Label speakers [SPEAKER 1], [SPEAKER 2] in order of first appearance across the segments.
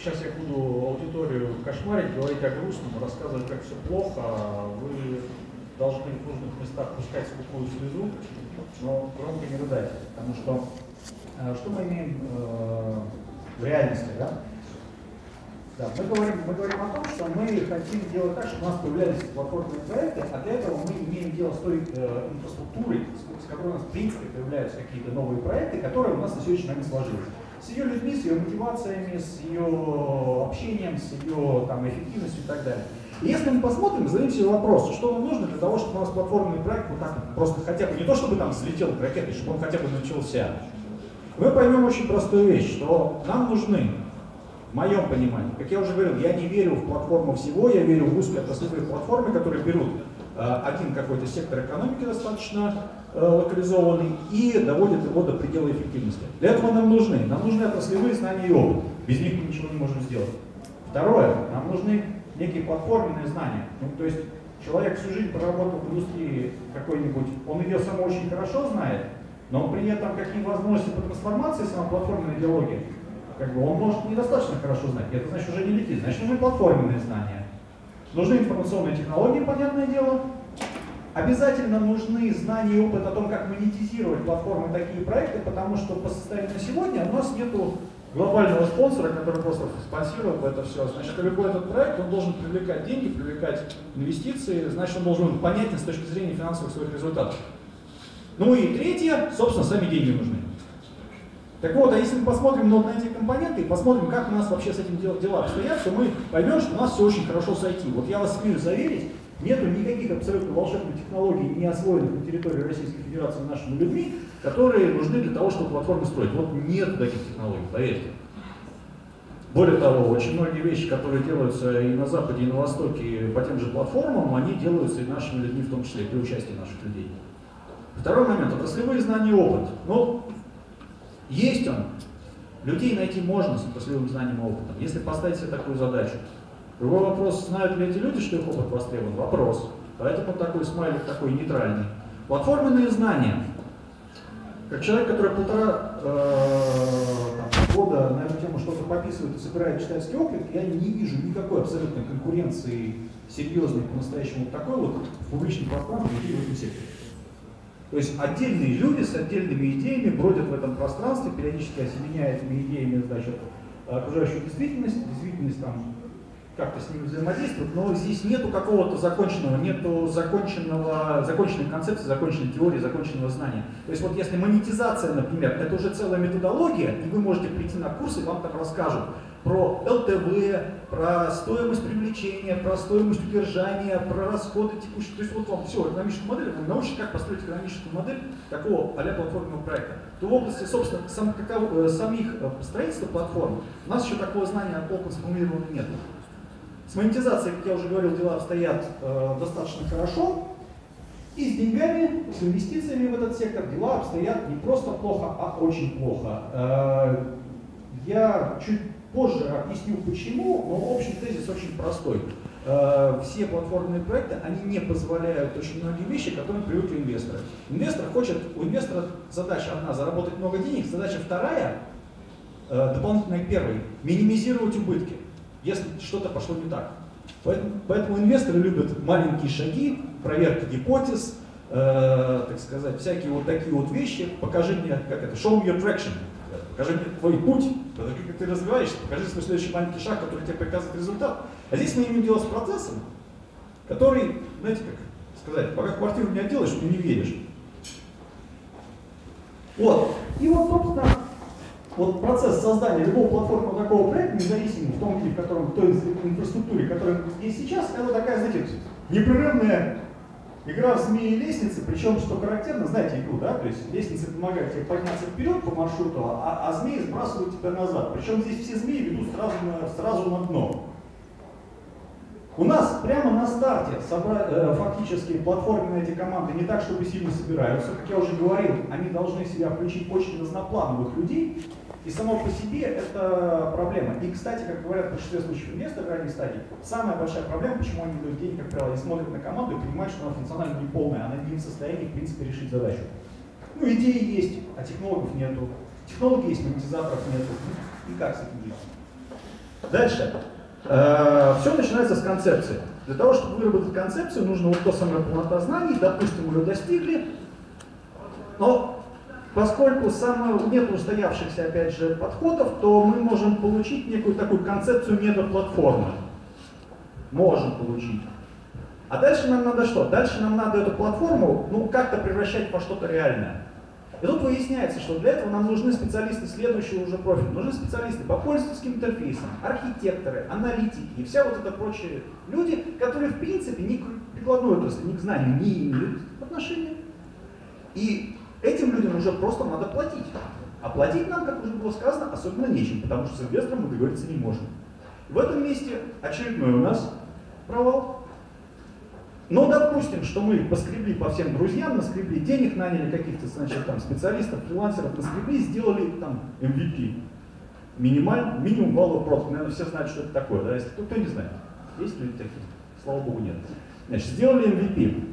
[SPEAKER 1] сейчас я буду аудиторию кошмарить, говорить о грустном, рассказывать, как все плохо. Вы должны в нужных местах пускать скупую слезу, но громко не рыдайте. Потому что мы имеем в реальности, да? Да, мы говорим о том, что мы хотим делать так, чтобы у нас появлялись платформенные проекты, а для этого мы имеем дело с той инфраструктурой, с которой у нас в принципе появляются какие-то новые проекты, которые у нас на сегодняшний момент сложились. С ее людьми, с ее мотивациями, с ее общением, с ее эффективностью и так далее. И если мы посмотрим, зададим себе вопрос, что нам нужно для того, чтобы у нас платформенный проект вот так просто хотя бы, не то чтобы там взлетел ракетой, чтобы он хотя бы начался, мы поймем очень простую вещь, что нам нужны, в моем понимании, как я уже говорил, я не верю в платформу всего, я верю в узкие отраслевые платформы, которые берут один какой-то сектор экономики достаточно локализованный и доводят его до предела эффективности. Для этого нам нужны отраслевые знания и опыт. Без них мы ничего не можем сделать. Второе, нам нужны некие платформенные знания. То есть человек всю жизнь проработал в индустрии какой-нибудь, он ее сам очень хорошо знает, но при этом какие возможности по трансформации сама платформенная идеология, он может недостаточно хорошо знать. Это значит уже не летит, значит нужны платформенные знания. Нужны информационные технологии, понятное дело. Обязательно нужны знания и опыт о том, как монетизировать платформы такие проекты, потому что по состоянию на сегодня у нас нету глобального спонсора, который просто спонсировал бы это все. Значит, любой этот проект, он должен привлекать деньги, привлекать инвестиции, значит, он должен быть понятен с точки зрения финансовых своих результатов. Ну и третье, собственно, сами деньги нужны. Так вот, а если мы посмотрим на эти компоненты и посмотрим, как у нас вообще с этим дела обстоят, то мы поймем, что у нас все очень хорошо с IT. Вот я вас смею заверить, нету никаких абсолютно волшебных технологий, не освоенных на территории Российской Федерации нашими людьми, которые нужны для того, чтобы платформы строить. Вот нет таких технологий, поверьте. Более того, очень многие вещи, которые делаются и на Западе, и на Востоке по тем же платформам, они делаются и нашими людьми, в том числе и при участии наших людей. Второй момент, отраслевые знания и опыт. Есть он. Людей найти можно с отраслевым знанием и опытом, если поставить себе такую задачу. Другой вопрос, знают ли эти люди, что их опыт востребован? Вопрос. Поэтому такой смайлик такой нейтральный. Платформенные знания. Как человек, который полтора года на эту тему что-то пописывает и собирает читательский опыт, я не вижу никакой абсолютной конкуренции серьезной по-настоящему такой в публичном пространстве и в этом секторе. То есть отдельные люди с отдельными идеями бродят в этом пространстве, периодически осеменяя этими идеями окружающую действительность как-то с ними взаимодействуют, но здесь нету какого-то законченной концепции, законченной теории, законченного знания. То есть если монетизация, например, это уже целая методология, и вы можете прийти на курсы, и вам там расскажут про ЛТВ, про стоимость привлечения, про стоимость удержания, про расходы текущие. То есть вам все, экономическую модель, вы научите, как построить экономическую модель такого а-ля платформенного проекта. То в области, собственно, самих строительства платформ у нас еще такого знания толком сформулировано нет. С монетизацией, как я уже говорил, дела обстоят достаточно хорошо. И с деньгами, с инвестициями в этот сектор дела обстоят не просто плохо, а очень плохо. Я чуть позже объясню почему, но общий тезис очень простой. Все платформенные проекты, они не позволяют очень многие вещи, к которым привыкли инвесторы. У инвестора задача одна — заработать много денег, задача вторая, дополнительная к первой, минимизировать убытки, если что-то пошло не так. Поэтому инвесторы любят маленькие шаги, проверка гипотез, так сказать, всякие такие вещи. Покажи мне, show me your traction. Покажи мне твой путь, как ты развиваешься, покажи свой следующий маленький шаг, который тебе показывает результат. А здесь мы имеем дело с процессом, который, знаете, как сказать, пока квартиру не отделаешь, ты не веришь. И собственно, процесс создания любого платформенного такого проекта, независимо в том виде, в той инфраструктуре, которая есть сейчас, это такая, знаете, непрерывная игра в змеи и лестницы, причем, что характерно, знаете игру, да? То есть лестница помогает тебе подняться вперед по маршруту, а змеи сбрасывают тебя назад. Причем здесь все змеи ведут сразу на дно. У нас прямо на старте фактически платформенные эти команды не так, чтобы сильно собираются. Как я уже говорил, они должны в себя включить очень разноплановых людей, и само по себе это проблема. И, кстати, как говорят в большинстве случаев инвесторы в ранней стадии, самая большая проблема, почему они дают деньги, как правило, они смотрят на команду и понимают, что она функционально неполная, она не в состоянии, в принципе, решить задачу. Идеи есть, а технологов нету. Технологий есть, монетизаторов нету. И как с этим делать? Дальше. Все начинается с концепции. Для того, чтобы выработать концепцию, нужно вот то самое полнота знаний, допустим, мы ее достигли, но поскольку нет устоявшихся, опять же, подходов, то мы можем получить некую такую концепцию метаплатформы. Можем получить. А дальше нам надо что? Дальше нам надо эту платформу, ну, как-то превращать во что-то реальное. И тут выясняется, что для этого нам нужны специалисты следующего уже профиля. Нужны специалисты по пользовательским интерфейсам, архитекторы, аналитики и вся вот это прочие люди, которые в принципе ни к прикладной отрасли, ни к знанию не имеют отношения. И этим людям уже просто надо платить. А платить нам, как уже было сказано, особенно нечем, потому что с инвестором мы договориться не можем. В этом месте очередной у нас провал. Но допустим, что мы поскребли по всем друзьям, наскребли денег, наняли каких-то, значит, там, специалистов, фрилансеров, наскребли, сделали там MVP. Минимум value product. Наверное, все знают, что это такое, да? Если кто не знает. Есть люди такие? Слава богу, нет. Значит, сделали MVP.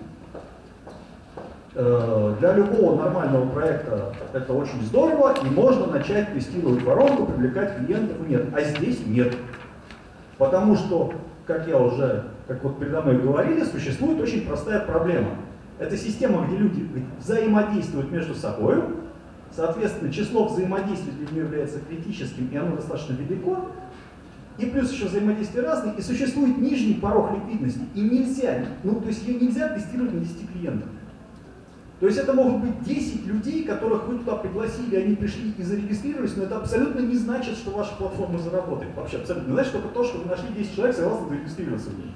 [SPEAKER 1] Для любого нормального проекта это очень здорово, и можно начать тестировать воронку, привлекать клиентов. Нет. А здесь нет. Потому что, как вот передо мной говорили, существует очень простая проблема. Это система, где люди взаимодействуют между собой. Соответственно, число взаимодействий для нее является критическим, и оно достаточно велико. И плюс еще взаимодействия разные, и существует нижний порог ликвидности. И нельзя, то есть ее нельзя тестировать на 10 клиентов. То есть это могут быть 10 людей, которых вы туда пригласили, они пришли и зарегистрировались, но это абсолютно не значит, что ваша платформа заработает. Вообще абсолютно не значит только то, что вы нашли 10 человек, согласны зарегистрироваться в ней.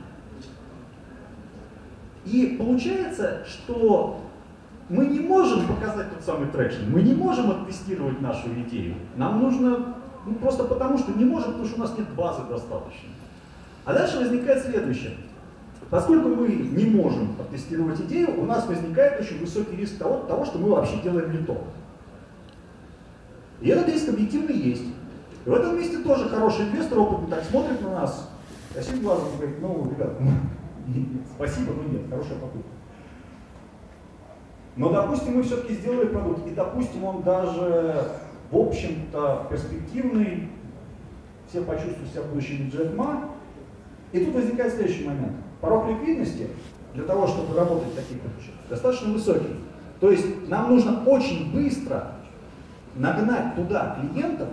[SPEAKER 1] И получается, что мы не можем показать тот самый трекшн, мы не можем оттестировать нашу идею. Нам нужно, просто потому что не можем, потому что у нас нет базы достаточно. А дальше возникает следующее. Поскольку мы не можем оттестировать идею, у нас возникает очень высокий риск того, что мы вообще делаем не то. И этот риск объективно есть. И в этом месте тоже хороший инвестор, опытный, так смотрит на нас, косит глазом и говорит, ребят, спасибо, но нет, хорошая покупка. Но, допустим, мы все-таки сделали продукт, и, допустим, он даже, в общем-то, перспективный, все почувствуют себя в будущем Джек Ма. И тут возникает следующий момент. Порог ликвидности для того, чтобы работать в таких случаях, достаточно высокий. То есть нам нужно очень быстро нагнать туда клиентов,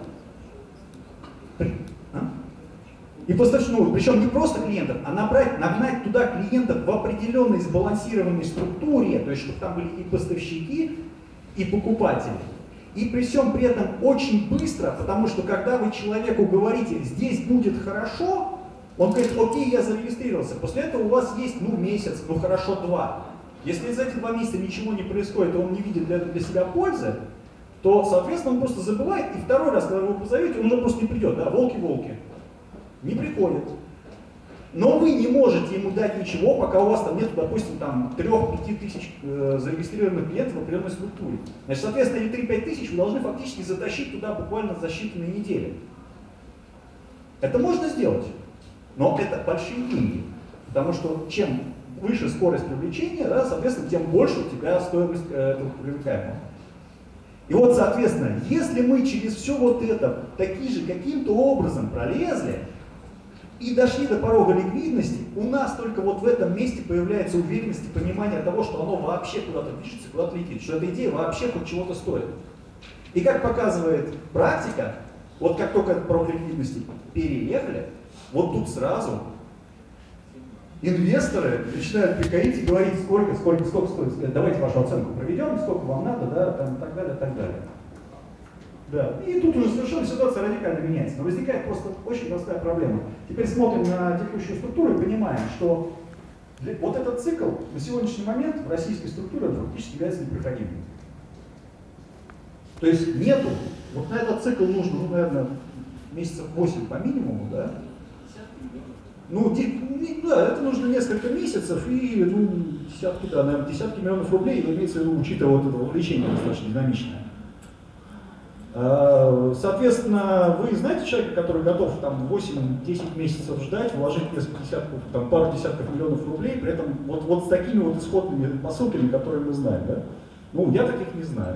[SPEAKER 1] и причем не просто клиентов, а нагнать туда клиентов в определенной сбалансированной структуре, то есть чтобы там были и поставщики, и покупатели. И при всем при этом очень быстро, потому что когда вы человеку говорите, здесь будет хорошо, он говорит, окей, я зарегистрировался. После этого у вас есть, месяц, хорошо, 2. Если за эти 2 месяца ничего не происходит, и он не видит для себя пользы, то, соответственно, он просто забывает, и второй раз, когда вы его позовете, он уже просто не придет, да, волки-волки. Не приходит. Но вы не можете ему дать ничего, пока у вас там нет, допустим, 3-5 тысяч зарегистрированных клиентов в определенной структуре. Значит, соответственно, эти 3-5 тысяч вы должны фактически затащить туда буквально за считанные недели. Это можно сделать. Но это большие деньги, потому что чем выше скорость привлечения, да, соответственно, тем больше у тебя стоимость этого привлекаемого. И вот, соответственно, если мы через все вот это такие же каким-то образом пролезли и дошли до порога ликвидности, у нас только вот в этом месте появляется уверенность и понимание того, что оно вообще куда-то движется, куда-то летит, что эта идея вообще хоть чего-то стоит. И как показывает практика, вот как только этот порог ликвидности переехали, вот тут сразу инвесторы начинают приходить и говорить, сколько стоит, давайте вашу оценку проведем, сколько вам надо, да, там, и так далее, и так далее. Да. И тут уже совершенно ситуация радикально меняется. Но возникает просто очень простая проблема. Теперь смотрим на текущую структуру и понимаем, что вот этот цикл на сегодняшний момент в российской структуре фактически является непроходимым. То есть нету, вот на этот цикл нужно, наверное, месяцев 8 по минимуму, да? Да, это нужно несколько месяцев и, десятки, да, наверное, десятки миллионов рублей, имеется в виду, учитывая вот это вовлечение достаточно динамичное. Соответственно, вы знаете человека, который готов 8-10 месяцев ждать, вложить несколько десятков, пару десятков миллионов рублей, при этом вот с такими вот исходными посылками, которые мы знаем, да? Я таких не знаю.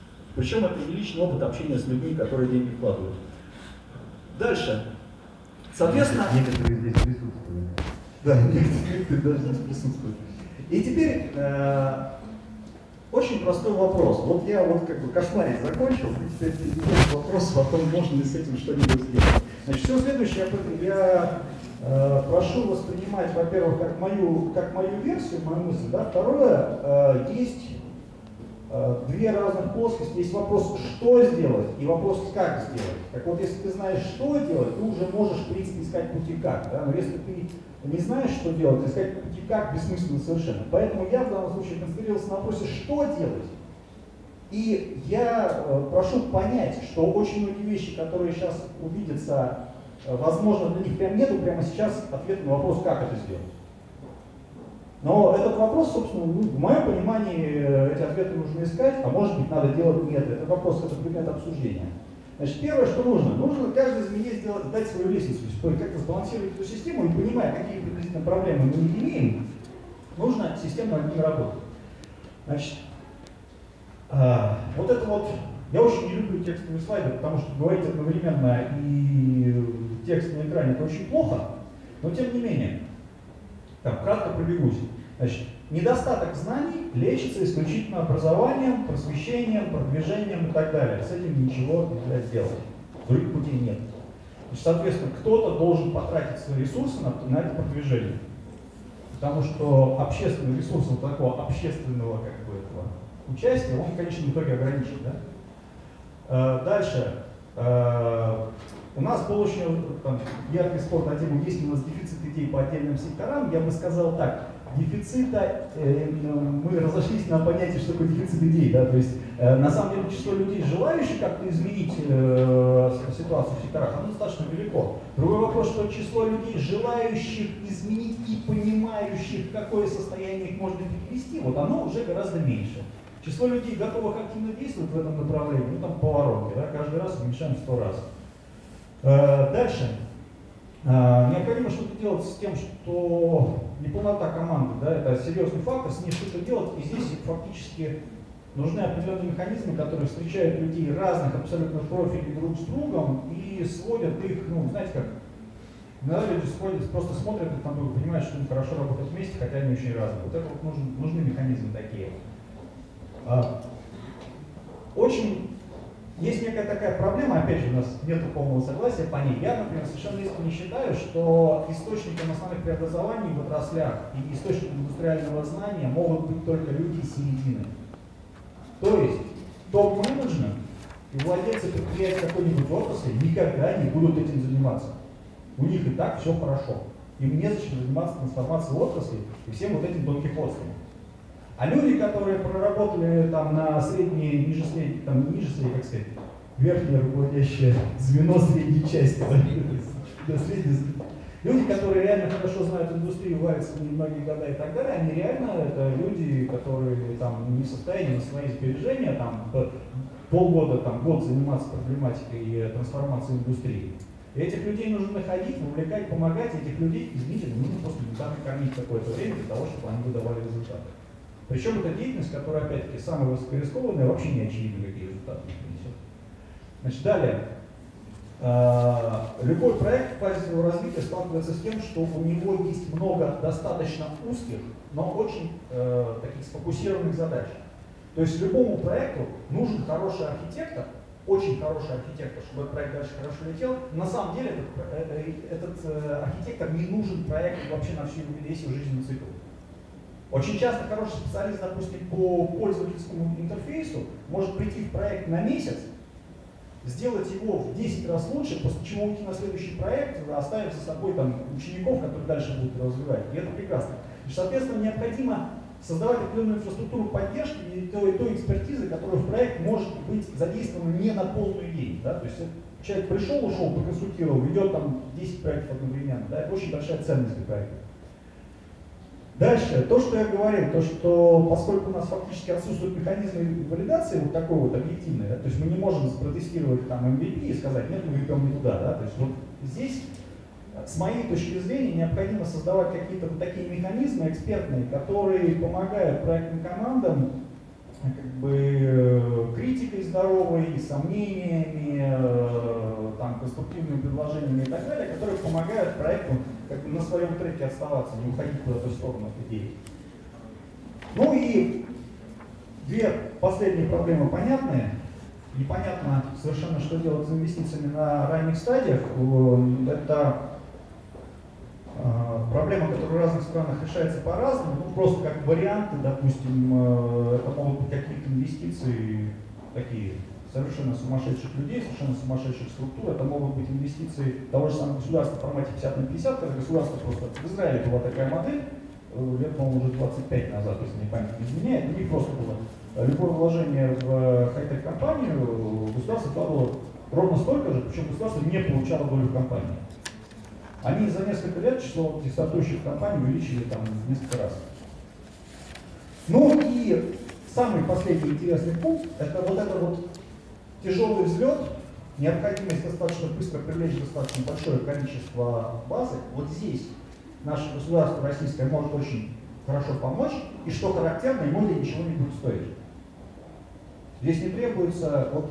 [SPEAKER 1] Причем это не личный опыт общения с людьми, которые деньги вкладывают. Дальше. Соответственно,
[SPEAKER 2] некоторые здесь присутствуют.
[SPEAKER 1] Да, некоторые даже здесь присутствуют. И теперь очень простой вопрос. Вот я вот как бы кошмарить закончил, и теперь перейдем к вопросу о том, можно ли с этим что-нибудь сделать. Значит, все следующее я прошу воспринимать, во-первых, как мою версию, мою мысль. Да? Второе, есть две разных плоскости. Есть вопрос, что сделать, и вопрос, как сделать. Так вот, если ты знаешь, что делать, ты уже можешь, в принципе, искать пути как. Да? Но если ты не знаешь, что делать, искать пути как бессмысленно совершенно. Поэтому я в данном случае концентрировался на вопросе, что делать. И я прошу понять, что очень многие вещи, которые сейчас увидятся, возможно, для них прямо сейчас ответа на вопрос, как это сделать. Но этот вопрос, собственно, в моем понимании, эти ответы нужно искать, а может быть, надо делать нет. Это вопрос, это предмет обсуждения. Значит, первое, что нужно каждой змее дать свою лестницу, то есть как-то сбалансировать эту систему и понимая, какие приблизительно проблемы мы не имеем, нужно системно над ними работать. Значит, вот это вот, я очень не люблю текстовые слайды, потому что говорить одновременно и текст на экране это очень плохо, но тем не менее, кратко пробегусь. Значит, недостаток знаний лечится исключительно образованием, просвещением, продвижением и так далее. С этим ничего нельзя сделать. Других путей нет. Значит, соответственно, кто-то должен потратить свои ресурсы на это продвижение. Потому что общественный ресурс вот такого общественного этого участия, он, конечно, в итоге ограничен. Да? Дальше. У нас был очень яркий спор на тему, есть ли у нас дефицит идей по отдельным секторам. Я бы сказал так, дефицита, мы разошлись на понятие, что такое дефицит идей. Да? То есть, на самом деле, число людей, желающих как-то изменить ситуацию в секторах, оно достаточно велико. Другой вопрос, что число людей, желающих изменить и понимающих, какое состояние их можно перевести, вот оно уже гораздо меньше. Число людей, готовых активно действовать в этом направлении, там поворотки, да? Каждый раз уменьшаем 100 раз. Дальше. Необходимо что-то делать с тем, что неполнота команды, да, это серьезный фактор, с ней что-то делать, и здесь фактически нужны определенные механизмы, которые встречают людей разных абсолютно профилей друг с другом и сводят их, знаете как, иногда люди просто смотрят друг на друга, понимают, что они хорошо работают вместе, хотя они очень разные. Вот это вот нужны механизмы такие. Очень есть некая такая проблема, опять же, у нас нет полного согласия по ней. Я, например, совершенно искренне считаю, что источником основных преобразований в отраслях и источником индустриального знания могут быть только люди середины. То есть топ-менеджмент и владельцы предприятий какой-нибудь отрасли никогда не будут этим заниматься. У них и так все хорошо. Им незачем заниматься трансформацией отрасли и всем вот этим донкихотством. А люди, которые проработали там на среднее, ниже среднее, как сказать, верхнее руководящее звено средней части, люди, которые реально хорошо знают индустрию, варятся в ней многие года и так далее, они реально, это люди, которые там не в состоянии на свои сбережения, там полгода, год заниматься проблематикой трансформации индустрии. И этих людей нужно находить, вовлекать, помогать, этих людей, извините, нужно просто элементарно кормить какое-то время для того, чтобы они выдавали результаты. Причем это деятельность, которая, опять-таки, самая высокорискованная, вообще не очевидно, какие результаты принесет. Значит, далее. Любой проект в фазе своего развития сталкивается с тем, что у него есть много достаточно узких, но очень таких сфокусированных задач. То есть любому проекту нужен хороший архитектор, очень хороший архитектор, чтобы этот проект дальше хорошо летел. На самом деле этот архитектор не нужен проекту вообще на весь его жизненный цикл. Очень часто хороший специалист, допустим, по пользовательскому интерфейсу может прийти в проект на месяц, сделать его в 10 раз лучше, после чего уйти на следующий проект, оставив за собой учеников, которые дальше будут его развивать. И это прекрасно. И, соответственно, необходимо создавать определенную инфраструктуру поддержки и той экспертизы, которая в проект может быть задействована не на полную день. Да? То есть человек пришел, ушел, проконсультировал, ведет 10 проектов одновременно. Да? Это очень большая ценность для проекта. Дальше, то, что я говорил, то, что поскольку у нас фактически отсутствуют механизмы валидации вот такой вот объективной, да, то есть мы не можем протестировать MVP и сказать, нет, мы идем не туда, да, то есть вот здесь, с моей точки зрения, необходимо создавать какие-то вот такие механизмы экспертные, которые помогают проектным командам
[SPEAKER 3] как бы критикой здоровой, и сомнениями, там, конструктивными предложениями и так далее, которые помогают проекту как бы на своем треке оставаться, не уходить куда-то в сторону от идеи. Ну и две последние проблемы понятные. Непонятно совершенно, что делать с инвестициями на ранних стадиях. Это проблема, которая в разных странах решается по-разному. Ну, просто как варианты, допустим, это могут быть какие-то инвестиции такие совершенно сумасшедших людей, совершенно сумасшедших структур. Это могут быть инвестиции того же самого государства в формате 50/50, когда государство просто... В Израиле была такая модель, лет, по-моему, уже 25 назад, если мне память не изменяет. У них просто было любое вложение в хай-тек компанию, государство вкладывало ровно столько же, причем государство не получало долю в компании. Они за несколько лет число этих стартующих компаний увеличили там в несколько раз. Ну и самый последний интересный пункт — это вот этот вот тяжелый взлет, необходимость достаточно быстро привлечь достаточно большое количество базы. Вот здесь наше государство российское может очень хорошо помочь, и что характерно, ему для ничего не будет стоить. Здесь не требуется, вот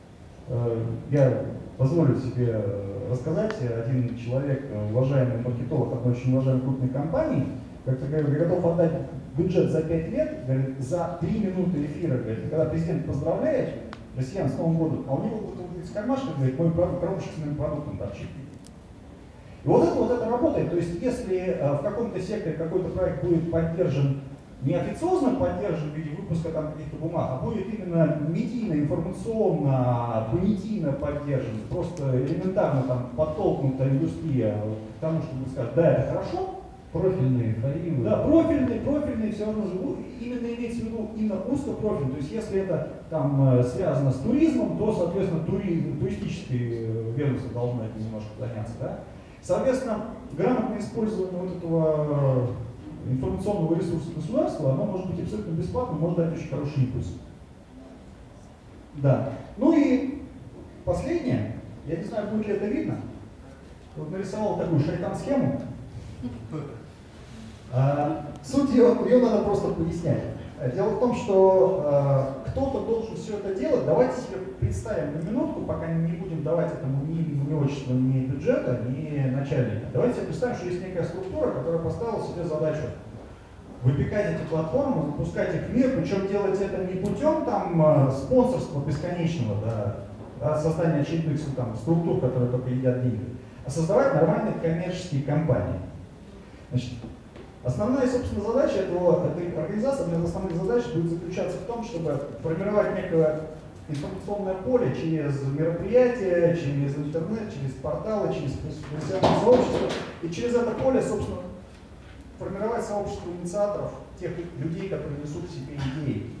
[SPEAKER 3] я позволю себе рассказать, один человек, уважаемый маркетолог одной очень уважаемой крупной компании, как-то говорит, я готов отдать бюджет за 5 лет, говорит, за 3 минуты эфира, говорит, когда президент поздравляет россиян с Новым годом, а у него вот из кармашка, говорит, мой коробочка с моим продуктом торчит. И вот это работает. То есть если в каком-то секторе какой-то проект будет поддержан, не официозно поддержан в виде выпуска там каких-то бумаг, а будет именно медийно, информационно, понятийно поддержан, просто элементарно там подтолкнута индустрия к тому, чтобы сказать, да, это хорошо.
[SPEAKER 2] Профильные, фаривы.
[SPEAKER 3] Да, профильные все равно живут. Именно имеется в виду именно узкопрофильные. То есть если это там связано с туризмом, то, соответственно, туристические ведомства должны этим немножко заняться. Да? Соответственно, грамотное использование вот этого информационного ресурса государства, оно может быть абсолютно бесплатным, может дать очень хороший импульс. Да. Ну и последнее, я не знаю, будет ли это видно, вот нарисовал такую шайтан-схему. Суть ее надо просто пояснять. Дело в том, что кто-то должен все это делать. Давайте себе представим на минутку, пока не будем давать этому ни отчества, ни бюджета, ни начальника. Давайте себе представим, что есть некая структура, которая поставила себе задачу выпекать эти платформы, выпускать их в мир, причем делать это не путем там спонсорства бесконечного, да, создания очередных там, структур, которые только едят деньги, а создавать нормальные коммерческие компании. Значит, основная, собственно, задача этой организации, одна из основных задач будет заключаться в том, чтобы формировать некое информационное поле через мероприятия, через интернет, через порталы, через профессиональное сообщество. И через это поле, собственно, формировать сообщество инициаторов, тех людей, которые несут в себе идеи.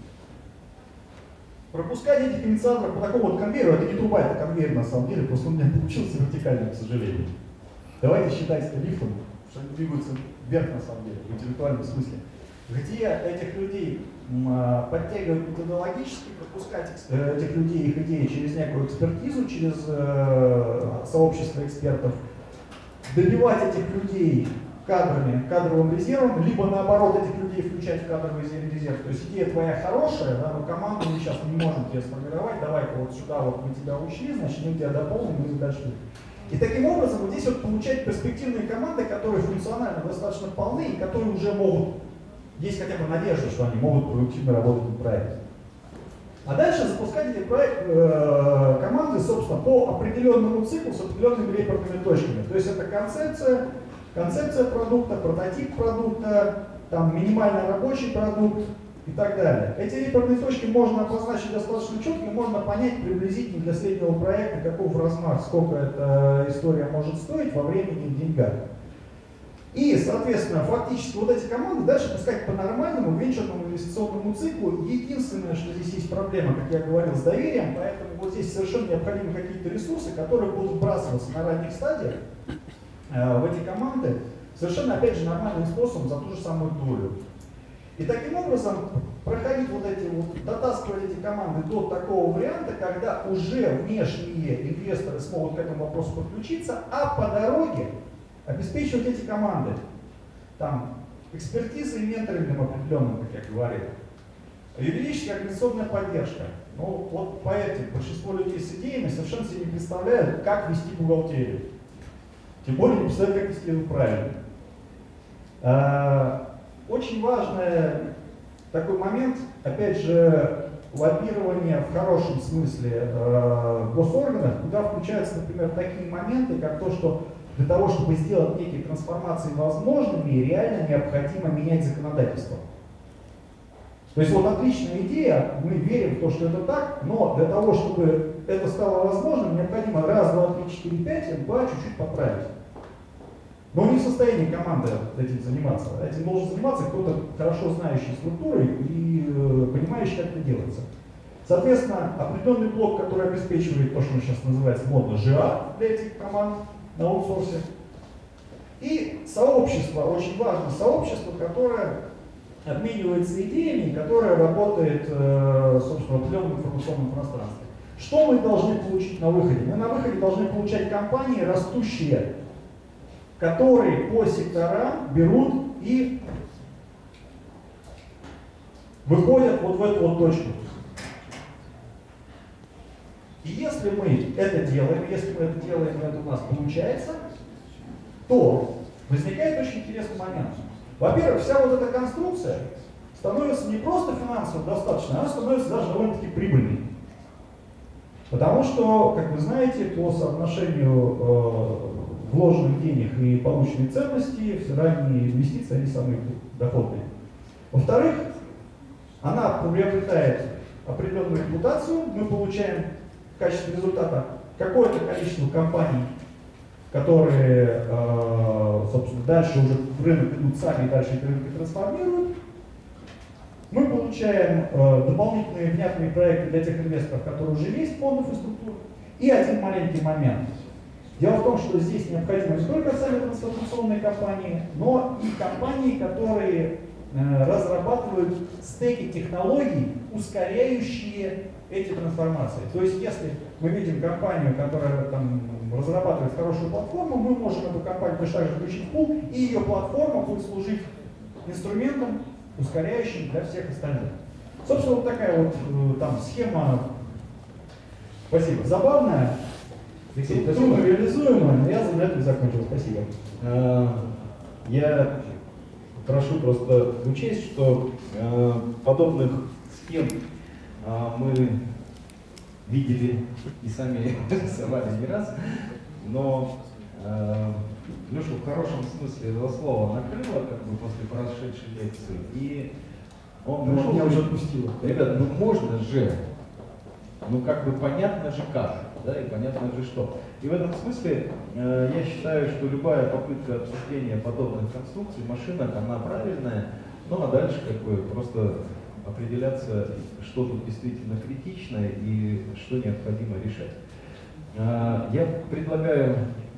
[SPEAKER 3] Пропускать этих инициаторов по такому вот конвейеру, это не труба, это конвейер на самом деле, просто у меня получился вертикальный, к сожалению. Давайте считать это лифтом, что они двигаются вверх на самом деле, в интеллектуальном смысле. Где этих людей подтягивать методологически, пропускать этих людей, их идеи через некую экспертизу, через сообщество экспертов, добивать этих людей кадровым резервом, либо наоборот этих людей включать в кадровый резерв. То есть идея твоя хорошая, да, но команду мы сейчас не можем тебе сформировать, давай-ка вот сюда вот мы тебя учли, значит мы тебя дополним, мы дальше. И таким образом вот здесь вот получать перспективные команды, которые функционально достаточно полны и которые уже могут, есть хотя бы надежда, что они могут продуктивно работать над проектом. А дальше запускать эти команды, собственно, по определенному циклу с определенными репортными точками. То есть это концепция продукта, прототип продукта, там, минимально рабочий продукт и так далее. Эти репортные точки можно обозначить достаточно четко, можно понять приблизительно для среднего проекта, каков размах, сколько эта история может стоить во времени и в деньгах. И, соответственно, фактически вот эти команды дальше пускать по нормальному венчурному инвестиционному циклу. Единственное, что здесь есть проблема, как я говорил, с доверием, поэтому вот здесь совершенно необходимы какие-то ресурсы, которые будут вбрасываться на ранних стадиях в эти команды совершенно, опять же, нормальным способом за ту же самую долю. И таким образом проходить вот эти вот, дотаскивать эти команды до такого варианта, когда уже внешние инвесторы смогут к этому вопросу подключиться, а по дороге обеспечивать эти команды там экспертизой и менторингом определенным, как я говорил. Юридическая организационная поддержка. Ну, вот поверьте, большинство людей с идеями совершенно себе не представляют, как вести бухгалтерию. Тем более не представляют, как вести ее правильно. Очень важный такой момент, опять же, лоббирование в хорошем смысле в госорганах, куда включаются, например, такие моменты, как то, что для того, чтобы сделать некие трансформации возможными, реально необходимо менять законодательство. То есть вот отличная идея, мы верим в то, что это так, но для того, чтобы это стало возможным, необходимо раз, два, три, четыре, пять, МПА чуть-чуть поправить. Но не в состоянии команда этим заниматься. Этим должен заниматься кто-то хорошо знающий структуры и понимающий, как это делается. Соответственно, определенный блок, который обеспечивает то, что сейчас называется модно ЖА для этих команд на аутсорсе. И сообщество, очень важно сообщество, которое обменивается идеями, которое работает, собственно, в определенном информационном пространстве. Что мы должны получить на выходе? Мы на выходе должны получать компании растущие, которые по секторам берут и выходят вот в эту вот точку. И если мы это делаем, и это у нас получается, то возникает очень интересный момент. Во-первых, вся вот эта конструкция становится не просто финансово достаточной, она становится даже довольно-таки прибыльной. Потому что, как вы знаете, по соотношению вложенных денег и полученных ценностей, все ранние инвестиции, они самые доходные. Во-вторых, она приобретает определенную репутацию, мы получаем в качестве результата какое-то количество компаний, которые, собственно, дальше уже в рынок идут сами, и дальше рынок трансформируют. Мы получаем дополнительные внятные проекты для тех инвесторов, которые уже есть в фондах и структурах. И один маленький момент. Дело в том, что здесь необходимы не только сами трансформационные компании, но и компании, которые разрабатывают стеки технологий, ускоряющие эти трансформации. То есть, если мы видим компанию, которая там разрабатывает хорошую платформу, мы можем эту компанию точно так же включить в пул, и ее платформа будет служить инструментом, ускоряющим для всех остальных. Собственно, вот такая вот там схема, спасибо, забавная, трудно реализуемая, но я на этом закончил. Спасибо.
[SPEAKER 4] Я прошу просто учесть, что подобных схем мы видели и сами рисовали не раз, но Леша в хорошем смысле этого слова накрыло как бы после прошедшей лекции, и он пришел,
[SPEAKER 3] меня уже отпустило.
[SPEAKER 4] Ребята, ну можно же, ну как бы понятно же как, да, и понятно же что. И в этом смысле я считаю, что любая попытка обсуждения подобных конструкций машинок, она правильная, ну а дальше как бы просто определяться, что тут действительно критичное и что необходимо решать. Я предлагаю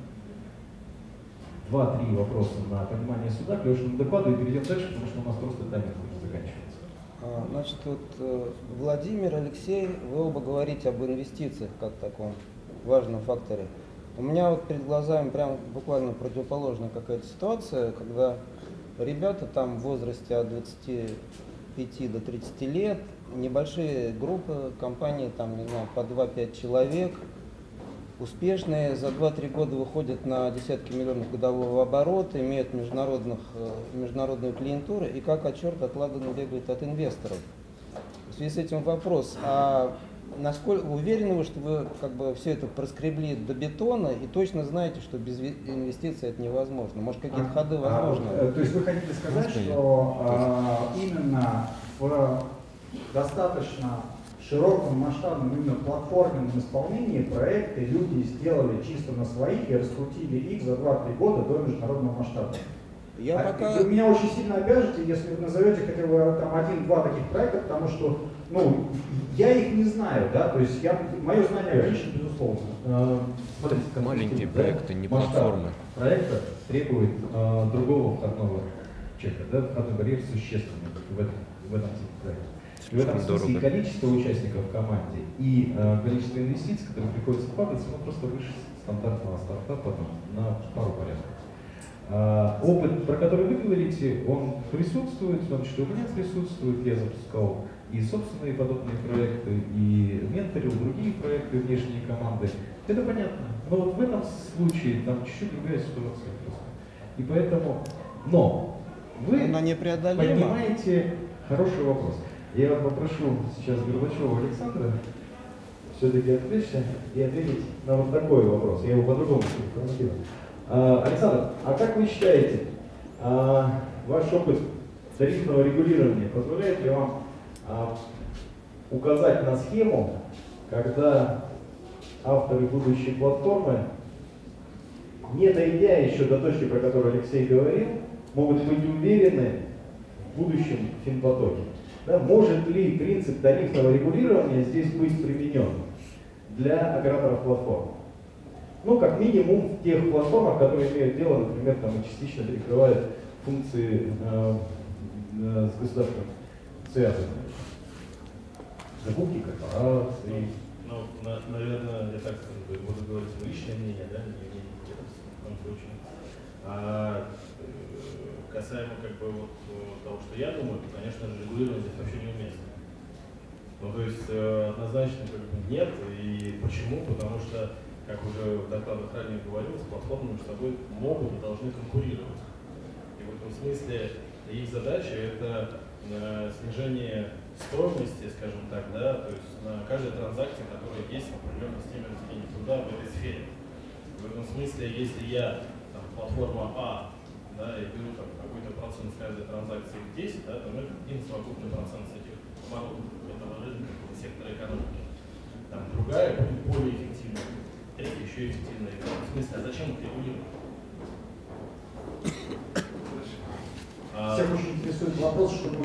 [SPEAKER 4] 2-3 вопроса на понимание суда к Лешиному докладу и перейдем дальше, потому что у нас просто таймер уже заканчивается.
[SPEAKER 5] Значит, вот Владимир, Алексей, вы оба говорите об инвестициях как таком важном факторе. У меня вот перед глазами прям буквально противоположная какая-то ситуация, когда ребята там в возрасте от 25 до 30 лет, небольшие группы, компании, там, не знаю, по 2-5 человек, успешные, за 2-3 года выходят на десятки миллионов годового оборота, имеют международную клиентуру и как от черта отладанно бегают от инвесторов. В связи с этим вопрос, а насколько уверены вы, что вы как бы все это проскребли до бетона и точно знаете, что без инвестиций это невозможно? Может, какие-то ходы возможны?
[SPEAKER 3] То есть вы хотите сказать, что именно в достаточно широком масштабном именно платформенном исполнении проекты люди сделали чисто на свои и раскрутили их за 2-3 года до международного масштаба? Вы меня очень сильно обяжете, если вы назовете хотя бы там 1-2 таких проекта, потому что ну, я их не знаю, да, то есть мое знание ограничено, безусловно.
[SPEAKER 4] Смотрите,
[SPEAKER 6] маленькие проекты, не платформы.
[SPEAKER 4] Проекта требует другого входного чека, да, входной барьер существенный в этом типе проекта. И в этом смысле и количество участников в команде, и количество инвестиций, которые приходится вкладывать, оно просто выше стандартного стартапа на пару порядков. Опыт, про который вы говорите, он присутствует, в том числе у меня присутствует, я запускал и собственные подобные проекты, и менторил другие проекты внешние команды. Это понятно. Но вот в этом случае там чуть-чуть другая ситуация просто. И поэтому, но вы
[SPEAKER 5] Она непреодолима.
[SPEAKER 4] поднимаете хороший вопрос. Я вас попрошу сейчас Горбачева Александра все-таки отвлечься и ответить на вот такой вопрос. Я его по-другому формулирую. Александр, а как вы считаете, ваш опыт тарифного регулирования позволяет ли вам указать на схему, когда авторы будущей платформы, не дойдя еще до точки, про которую Алексей говорил, могут быть уверены в будущем финпотоке? Да, может ли принцип тарифного регулирования здесь быть применен для операторов платформ? Ну, как минимум в тех платформах, которые имеют дело, например, там, и частично перекрывают функции с государственным связанными. Закупки корпораций.
[SPEAKER 7] Ну, наверное, я так буду говорить личное мнение, да, не мнение в коем случае. Касаемо как бы вот того, что я думаю, то, конечно же, регулирование здесь вообще неуместно. Ну, то есть однозначно как бы нет. И почему? Потому что, как уже в докладах ранее говорилось, платформы между собой могут и должны конкурировать. И в этом смысле их задача это снижение стоимости, скажем так, да, то есть на каждой транзакции, которая есть в определенной системе разделения труда в этой сфере. В этом смысле, если я там, платформа А, да, и беру там какой-то процент с каждой транзакции в 10, да, то это один совокупный процент с этих оборотов этого рынка, этого сектора экономики. Там другая будет более эффективная, третья еще эффективная. В этом смысле, а зачем их регулировать?
[SPEAKER 3] Всех очень интересует вопрос, что